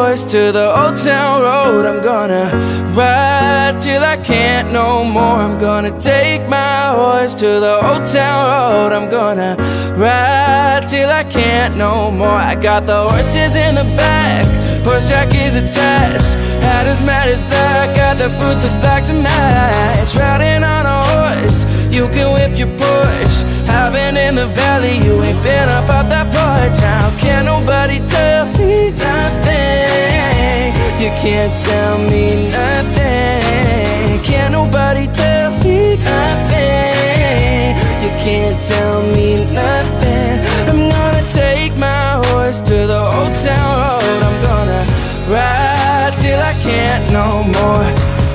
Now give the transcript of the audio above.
horse to the old town road. I'm gonna ride till I can't no more. I'm gonna take my horse to the old town road. I'm gonna ride till I can't no more. I got the horses in the back, horse jockey's attached. Hatters, mad as black, got the boots as black to match. Riding on a horse, you can whip your Porsche. I've been in the valley, you ain't been up out that porch. How can nobody tell me nothing? You can't tell me nothing. Can't nobody tell me nothing. You can't tell me nothing. I'm gonna take my horse to the old town road. I'm gonna ride till I can't no more.